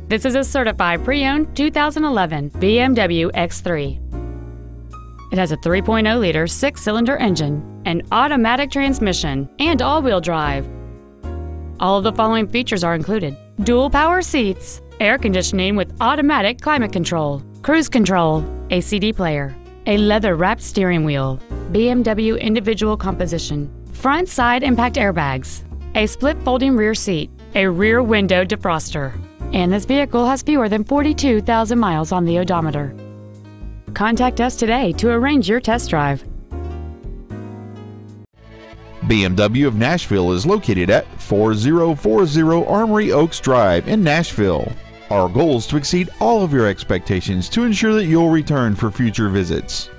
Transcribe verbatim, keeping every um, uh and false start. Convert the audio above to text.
This is a certified pre-owned two thousand eleven B M W X three. It has a three point oh liter six-cylinder engine, an automatic transmission, and all-wheel drive. All of the following features are included: dual power seats, air conditioning with automatic climate control, cruise control, a C D player, a leather-wrapped steering wheel, B M W individual composition, front side impact airbags, a split folding rear seat, a rear window defroster, and this vehicle has fewer than forty-two thousand miles on the odometer. Contact us today to arrange your test drive. B M W of Nashville is located at four thousand forty Armory Oaks Drive in Nashville. Our goal is to exceed all of your expectations to ensure that you'll return for future visits.